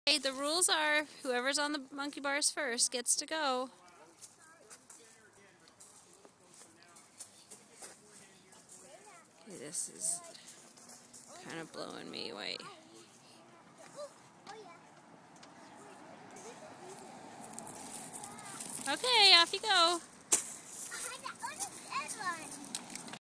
Okay, the rules are whoever's on the monkey bars first gets to go. Okay, this is kind of blowing me away. Okay, off you go.